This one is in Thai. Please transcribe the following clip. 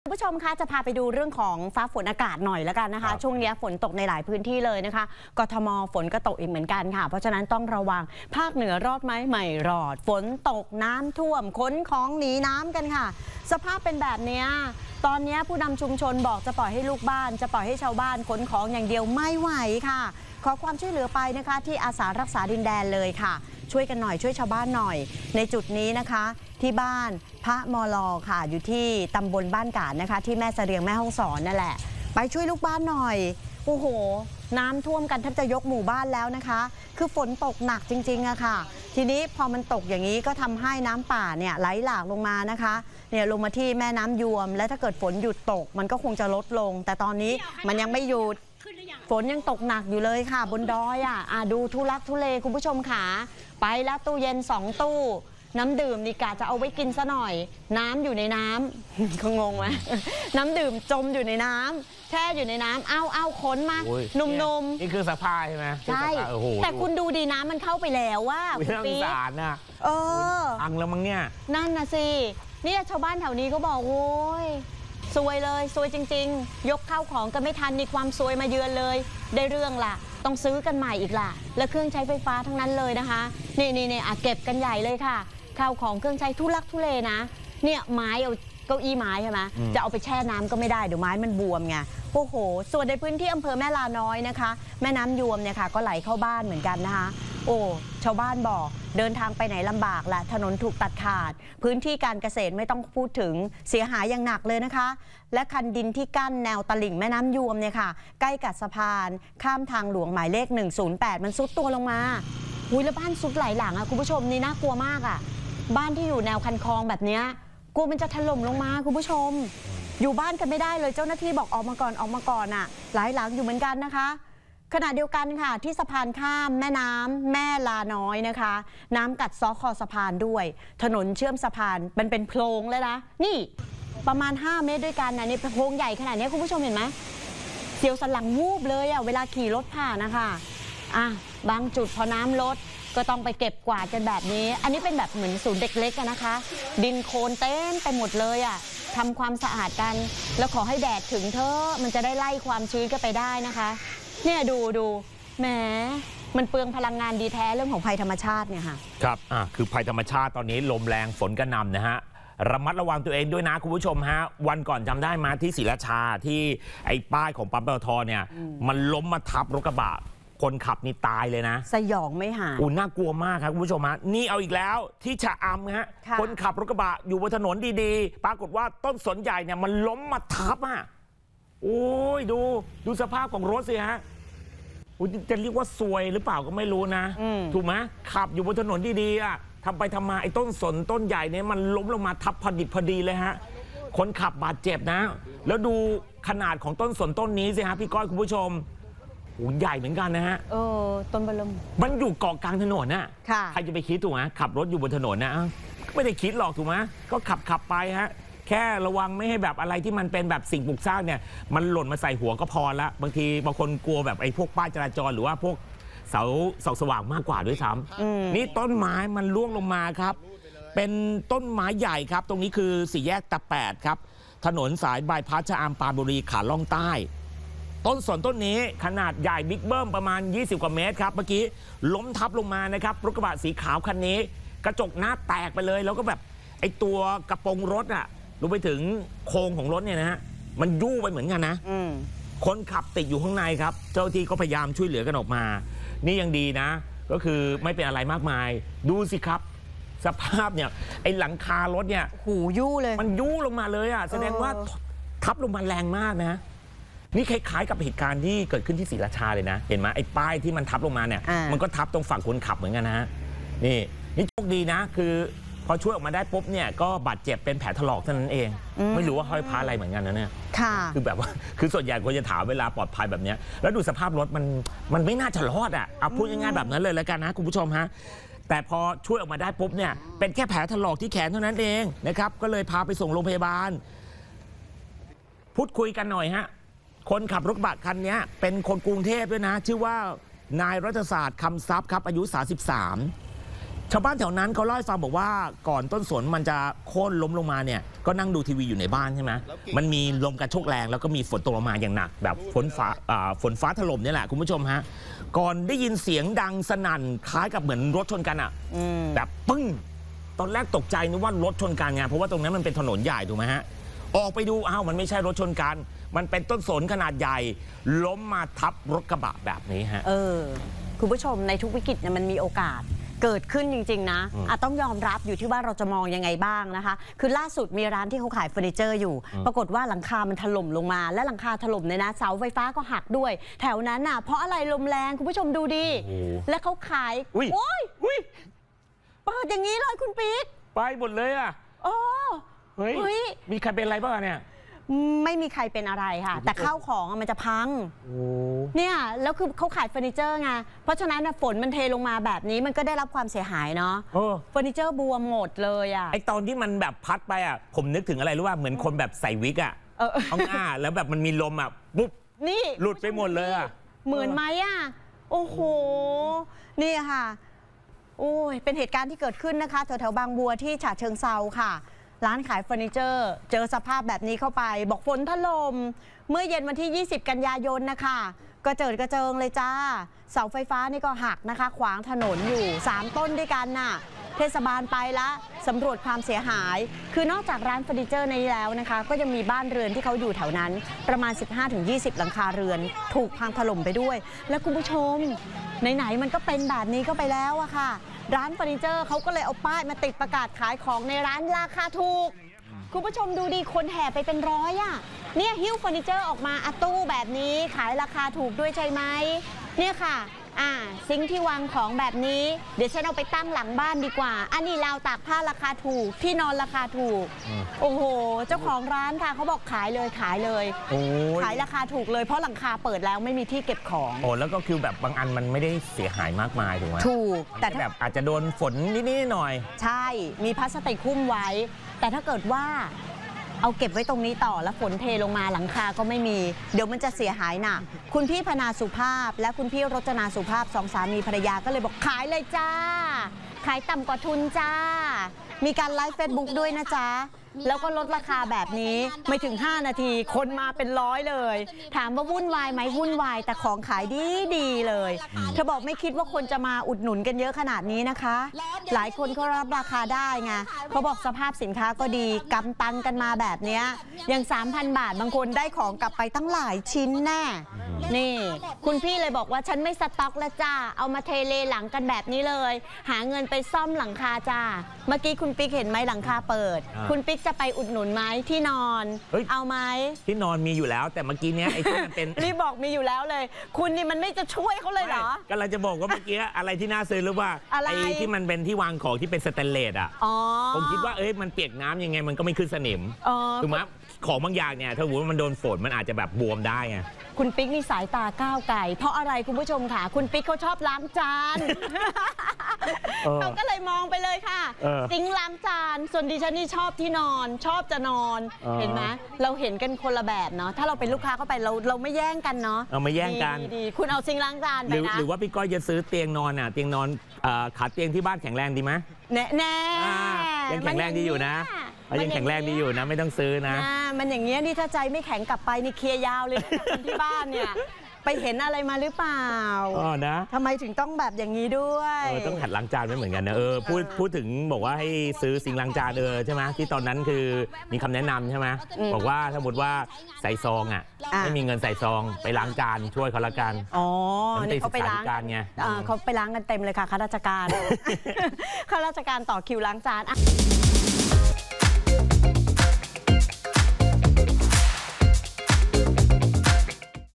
คุณผู้ชมคะจะพาไปดูเรื่องของฟ้าฝนอากาศหน่อยแล้วกันนะคะช่วงนี้ฝนตกในหลายพื้นที่เลยนะคะกทมฝนก็ตกอีกเหมือนกันค่ะเพราะฉะนั้นต้องระวังภาคเหนือรอดไหมไม่รอดฝนตกน้ำท่วมขนของหนีน้ำกันค่ะสภาพเป็นแบบนี้ตอนนี้ผู้นำชุมชนบอกจะปล่อยให้ลูกบ้านจะปล่อยให้ชาวบ้านขนของอย่างเดียวไม่ไหวค่ะขอความช่วยเหลือไปนะคะที่อาสารักษาดินแดนเลยค่ะช่วยกันหน่อยช่วยชาวบ้านหน่อยในจุดนี้นะคะที่บ้านพระมลค่ะอยู่ที่ตำบลบ้านกาดนะคะที่แม่เสรียงแม่ฮ่องสอนนั่นแหละไปช่วยลูกบ้านหน่อยโอ้โหน้ำท่วมกันแทบจะยกหมู่บ้านแล้วนะคะคือฝนตกหนักจริงๆอะค่ะทีนี้พอมันตกอย่างนี้ก็ทำให้น้ำป่าเนี่ยไหลหลากลงมานะคะเนี่ยลงมาที่แม่น้ำยวมและถ้าเกิดฝนหยุดตกมันก็คงจะลดลงแต่ตอนนี้มันยังไม่หยุดฝนยังตกหนักอยู่เลยค่ะบนดอยดูทุลักทุเลคุณผู้ชมค่ะไปแล้วตู้เย็น2ตู้น้ำดื่มนี่กะจะเอาไว้กินซะหน่อยน้ำอยู่ในน้ำเขางงไหมน้ำดื่มจมอยู่ในน้ำแช่อยู่ในน้ำเอาขนมาหนุ่มๆนี่คือสภาพใช่ไหมใช่แต่คุณดูดีน้ำมันเข้าไปแล้วว่าคุณปี๊ดน่ะอังแล้วมั้งเนี่ยนั่นนะสินี่ชาวบ้านแถวนี้เขาบอกโอ้ยซวยเลยซวยจริงๆยกข้าวของกันไม่ทันมีความซวยมาเยือนเลยได้เรื่องล่ะต้องซื้อกันใหม่อีกล่ะและเครื่องใช้ไฟฟ้าทั้งนั้นเลยนะคะนี่เก็บกันใหญ่เลยค่ะข้าวของเครื่องใช้ทุลักทุเลนะเนี่ยไม้เอาเก้าอี้ไม้ใช่ไหมจะเอาไปแช่น้ำก็ไม่ได้เดี๋ยวไม้มันบวมไงโอ้โหส่วนในพื้นที่อำเภอแม่ลาน้อยนะคะแม่น้ำยวมเนี่ยค่ะก็ไหลเข้าบ้านเหมือนกันนะคะโอ้ชาวบ้านบอกเดินทางไปไหนลำบากละถนนถูกตัดขาดพื้นที่การเกษตรไม่ต้องพูดถึงเสียหายอย่างหนักเลยนะคะและคันดินที่กั้นแนวตลิ่งแม่น้ำยวมเนี่ยค่ะใกล้กับสะพานข้ามทางหลวงหมายเลข108มันซุดตัวลงมาแล้วบ้านซุดหลายหลังคุณผู้ชมนี่น่ากลัวมากบ้านที่อยู่แนวคันคลองแบบนี้กลัวมันจะถล่มลงมาคุณผู้ชมอยู่บ้านกันไม่ได้เลยเจ้าหน้าที่บอกออกมาก่อนหลายหลังอยู่เหมือนกันนะคะขณะเดียวกันค่ะที่สะพานข้ามแม่น้ำแม่ลาน้อยนะคะน้ำกัดซ้อคอสะพานด้วยถนนเชื่อมสะพานมันเป็นโพรงเลยนะนี่ประมาณ5 เมตรด้วยกันนะนี่โพรงใหญ่ขนาดนี้คุณผู้ชมเห็นไหมเสียวสันหลังวูบเลยเวลาขี่รถผ่านนะคะบางจุดพอน้ำลดก็ต้องไปเก็บกวาดกันแบบนี้อันนี้เป็นแบบเหมือนศูนย์เด็กเล็กนะคะดินโคลนเต็มไปหมดเลยทำความสะอาดกันแล้วขอให้แดดถึงเถอะมันจะได้ไล่ความชื้นกันไปได้นะคะเนี่ยดูแหมมันเปลืองพลังงานดีแท้เรื่องของภัยธรรมชาติเนี่ยค่ะครับคือภัยธรรมชาติตอนนี้ลมแรงฝนกระหน่ำนะฮะระมัดระวังตัวเองด้วยนะคุณผู้ชมฮะวันก่อนจำได้มาที่ศรีราชาที่ไอ้ป้ายของปั๊มปตทเนี่ยมันล้มมาทับรถกระบะคนขับนี่ตายเลยนะสยองไม่หายน่ากลัวมากครับคุณผู้ชมฮะนี่เอาอีกแล้วที่ชะอำฮะคนขับรถกระบะอยู่บนถนนดีๆปรากฏว่าต้นสนใหญ่เนี่ยมันล้มมาทับโอ้ยดูสภาพของรถสิฮะจะเรียกว่าซวยหรือเปล่าก็ไม่รู้นะถูกไหมขับอยู่บนถนนดีๆทำไปทำมาไอ้ต้นสนต้นใหญ่เนี่ยมันล้มลงมาทับพอดิบพอดีเลยฮะคนขับบาดเจ็บนะแล้วดูขนาดของต้นสนต้นนี้สิฮะพี่ก้อยคุณผู้ชมใหญ่เหมือนกันนะฮะต้นบลมมันอยู่เกาะกลางถนนน่ะใครจะไปคิดถูกไหมขับรถอยู่บนถนนนะไม่ได้คิดหรอกถูกไหมก็ขับไปฮะแค่ระวังไม่ให้แบบอะไรที่มันเป็นแบบสิ่งปลูกสร้างเนี่ยมันหล่นมาใส่หัวก็พอละบางทีบางคนกลัวแบบไอ้พวกป้ายจราจรหรือว่าพวกเสาสว่างมากกว่าด้วยซ้ำนี่ต้นไม้มันร่วงลงมาครับเป็นต้นไม้ใหญ่ครับตรงนี้คือสี่แยกตะแปดครับถนนสายบายพาสชะอำปรานบุรีขาล่องใต้ต้นสนต้นนี้ขนาดใหญ่บิ๊กเบิ้มประมาณ20 กว่าเมตรครับเมื่อกี้ล้มทับลงมานะครับรถกระบะสีขาวคันนี้กระจกหน้าแตกไปเลยแล้วก็แบบไอตัวกระโปรงรถรวมไปถึงโครงของรถเนี่ยนะฮะมันยู่ไปเหมือนกันนะคนขับติดอยู่ข้างในครับเจ้าที่ก็พยายามช่วยเหลือกันออกมานี่ยังดีนะก็คือไม่เป็นอะไรมากมายดูสิครับสภาพเนี่ยไอหลังคารถเนี่ยหูยู่เลยมันยู่ลงมาเลยแสดงว่าทับลงมาแรงมากนะนี่คล้ายๆกับเหตุการณ์ที่เกิดขึ้นที่ศรีราชาเลยนะเห็นไหมไอ้ป้ายที่มันทับลงมาเนี่ยมันก็ทับตรงฝั่งคนขับเหมือนกันนะฮะนี่โชคดีนะคือพอช่วยออกมาได้ปุ๊บเนี่ยก็บาดเจ็บเป็นแผลถลอกเท่านั้นเองไม่รู้ว่าห้อยพระอะไรเหมือนกันนะเนี่ยคือแบบว่าคือส่วนใหญ่คนจะถามเวลาปลอดภัยแบบนี้แล้วดูสภาพรถมันไม่น่าจะรอดเอาพูดง่ายๆแบบนั้นเลยแล้วกันนะคุณผู้ชมฮะแต่พอช่วยออกมาได้ปุ๊บเนี่ยเป็นแค่แผลถลอกที่แขนเท่านั้นเองนะครับก็เลยพาไปส่งโรงพยาบาลพูดคุยกันหน่อยฮะคนขับรถกระบะคันนี้เป็นคนกรุงเทพด้วยนะชื่อว่านายรัฐศาสตร์คำทรัพย์ครับอายุ33 ชาวบ้านแถวนั้นเขาเล่าให้ฟังบอกว่าก่อนต้นสนมันจะโค่นล้มลงมาเนี่ยก็นั่งดูทีวีอยู่ในบ้านใช่ไหมมันมีลมกระโชกแรงแล้วก็มีฝนตกลงมาอย่างหนักแบบฝนฟ้าถล่มนี่แหละคุณผู้ชมฮะก่อนได้ยินเสียงดังสนั่นคล้ายกับเหมือนรถชนกันอ่ะแบบปึ้งตอนแรกตกใจนึกว่ารถชนกันไงเพราะว่าตรงนั้นมันเป็นถนนใหญ่ถูกไหมฮะออกไปดูอ้าวมันไม่ใช่รถชนกันมันเป็นต้นสนขนาดใหญ่ล้มมาทับรถกระบะแบบนี้ฮะคุณผู้ชมในทุกวิกฤตเนี่ยมันมีโอกาสเกิดขึ้นจริงๆนะต้องยอมรับอยู่ที่ว่าเราจะมองยังไงบ้างนะคะคือล่าสุดมีร้านที่เขาขายเฟอร์นิเจอร์อยู่ปรากฏว่าหลังคามันถล่มลงมาและหลังคาถล่มเนี่ยนะเสาไฟฟ้าก็หักด้วยแถวนั้นน่ะเพราะอะไรลมแรงคุณผู้ชมดูดิและเขาขายโอ้ยเปิดอย่างนี้เลยคุณปิ๊กไปหมดเลยอ่ะเฮ้ยมีใครเป็นอะไรบ้างเนี่ยไม่มีใครเป็นอะไรค่ะแต่ข้าวของมันจะพังเนี่ยแล้วคือเขาขายเฟอร์นิเจอร์ไงเพราะฉะนั้นฝนมันเทลงมาแบบนี้มันก็ได้รับความเสียหายเนาะเฟอร์นิเจอร์บวมหมดเลยอ่ะไอตอนที่มันแบบพัดไปอ่ะผมนึกถึงอะไรรู้ว่าเหมือนคนแบบใส่วิกอ่ะเอาหน้าแล้วแบบมันมีลมอ่ะปุ๊บนี่หลุดไปหมดเลยอ่ะเหมือนไหมอ่ะโอ้โหนี่ค่ะโอ้ยเป็นเหตุการณ์ที่เกิดขึ้นนะคะแถวๆบางบัวที่ฉะเชิงเทราค่ะร้านขายเฟอร์นิเจอร์เจอสภาพแบบนี้เข้าไปบอกฝนถล่มเมื่อเย็นวันที่ 20 กันยายนนะคะก็เจิดกระเจิงเลยจ้าเสาไฟฟ้านี่ก็หักนะคะขวางถนนอยู่3ต้นด้วยกันน่ะเทศบาลไปละสำรวจความเสียหายคือนอกจากร้านเฟอร์นิเจอร์นี้แล้วนะคะก็ยังมีบ้านเรือนที่เขาอยู่แถวนั้นประมาณ 15-20 หลังคาเรือนถูกพังถล่มไปด้วยและคุณผู้ชมไหนๆมันก็เป็นแบบนี้ก็ไปแล้วอะค่ะร้านเฟอร์นิเจอร์เขาก็เลยเอาป้ายมาติดประกาศขายของในร้านราคาถูกคุณผู้ชมดูดีคนแห่ไปเป็นร้อยอ่ะเนี่ยหิ้วเฟอร์นิเจอร์ออกมาตู้แบบนี้ขายราคาถูกด้วยใช่ไหมเนี่ยค่ะซิงค์ที่วางของแบบนี้เดี๋ยวฉันเอาไปตั้งหลังบ้านดีกว่าอันนี้ราวตากผ้าราคาถูกที่นอนราคาถูกโอ้โหเจ้าของร้านค่ะเขาบอกขายเลยขายราคาถูกเลยเพราะหลังคาเปิดแล้วไม่มีที่เก็บของแล้วก็คือแบบบางอันมันไม่ได้เสียหายมากมายถูกไหมถูกแต่แบบอาจจะโดนฝนนิดๆหน่อยใช่มีพลาสติกหุ้มไว้แต่ถ้าเกิดว่าเอาเก็บไว้ตรงนี้ต่อแล้วฝนเทลงมาหลังคาก็ไม่มีเดี๋ยวมันจะเสียหายหนักคุณพี่พนาสุภาพและคุณพี่รจนาสุภาพสองสามีภรรยาก็เลยบอกขายเลยจ้าขายต่ำกว่าทุนจ้ามีการไลฟ์เฟซบุ๊กด้วยนะจ๊ะแล้วก็ลดราคาแบบนี้ไม่ถึง5 นาทีคนมาเป็นร้อยเลยถามว่าวุ่นวายไหมวุ่นวายแต่ของขายดีเลยเธอบอกไม่คิดว่าคนจะมาอุดหนุนกันเยอะขนาดนี้นะคะหลายคนก็รับราคาได้ไงเขาบอกสภาพสินค้าก็ดีกำตังกันมาแบบเนี้ยอย่าง 3,000 บาทบางคนได้ของกลับไปตั้งหลายชิ้นแน่นี่คุณพี่เลยบอกว่าฉันไม่สต็อกแล้วจ้าเอามาเทเลหลังกันแบบนี้เลยหาเงินไปซ่อมหลังคาจ้าเมื่อกี้คุณปิ๊กเห็นไหมหลังคาเปิดคุณปิ๊กจะไปอุดหนุนไหมที่นอนเอาไหมที่นอนมีอยู่แล้วแต่เมื่อกี้เนี้ยไอ้ที่มันเป็นรีบบอกมีอยู่แล้วเลยคุณนี่มันไม่จะช่วยเขาเลยเหรอกำลังจะบอกว่าเมื่อกี้อะไรที่น่าซื้อหรือว่าไอ้ที่มันเป็นที่วางของที่เป็นสแตนเลสอ่ะผมคิดว่ามันเปียกน้ำยังไงมันก็ไม่ขึ้นสนิมถูกไหมของบางอย่างเนี่ยถ้าว่ามันโดนฝนมันอาจจะแบบบวมได้ไงคุณปิ๊กนี่สายตาก้าวไกลเพราะอะไรคุณผู้ชมค่ะคุณปิ๊กเขาชอบล้างจานเขาก็เลยมองไปเลยค่ะซิงค์ล้างจานส่วนดิฉันนี่ชอบที่นอนชอบจะนอนเห็นไหมเราเห็นกันคนละแบบเนาะถ้าเราเป็นลูกค้าเข้าไปเราไม่แย่งกันเนาะไม่แย่งกันดีคุณเอาซิงค์ล้างจานไปนะหรือว่าพี่ก้อยจะซื้อเตียงนอนเตียงนอนขาเตียงที่บ้านแข็งแรงดีไหมแน่ยังแข็งแรงดีอยู่นะยังแข็งแรงดีอยู่นะไม่ต้องซื้อนะมันอย่างเงี้ยนี่ถ้าใจไม่แข็งกลับไปนี่เคลียร์ยาวเลยคนที่บ้านเนี่ยไปเห็นอะไรมาหรือเปล่านะทำไมถึงต้องแบบอย่างนี้ด้วยต้องหัดล้างจานไม่เหมือนกันนะพูดถึงบอกว่าให้ซื้อซิงค์ล้างจานใช่ไหมที่ตอนนั้นคือมีคำแนะนำใช่ไหมบอกว่าถ้าสมมติว่าใส่ซองไม่มีเงินใส่ซองไปล้างจานช่วยเขาละกันนี่เขาไปล้างกันไงเขาไปล้างกันเต็มเลยค่ะข้าราชการข้าราชการต่อคิวล้างจาน